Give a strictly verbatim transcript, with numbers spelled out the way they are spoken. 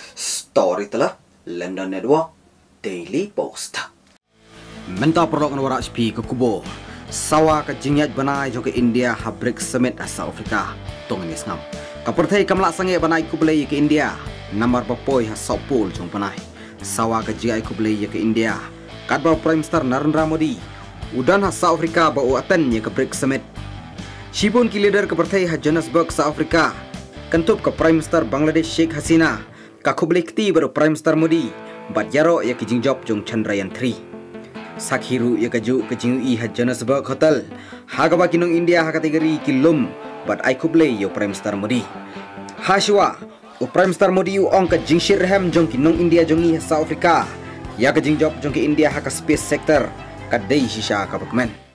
Story telah London Network Daily Post. Menta perlok warak spi ke kubo. Sawa ke jingyat banai jo ke India habrik summit South Africa. Tong ni ngam. Kapertai kamla sange banai kublai ke India. Nambar bapoi ha sopul jong banai. Sawa ke jingai kublai ke India. Kadba Prime Minister Narendra Modi. Udan ha South Africa ba uatan ye ke BRICS summit. Shipun ki leader ke partai ha Johannesburg South Africa. Kentup ke Prime Minister Bangladesh Sheikh Hasina. Ka kublai kti baru Prime Minister Modi. Bat jaro ye ke jingjop jong Chandrayaan three. Sakhiru ye kaju ke jingui ha Johannesburg hotel. Hagaba kinong India ha kategori kilum. Bat ai kublai yo Prime Minister Modi. Hashwa u Prime Minister Modi u ong ke jingshir hem jong kinong India jongi ha South Africa. Ya ke jingjop jong ke India ha ka space sector. Kadai shisha ka bakmen.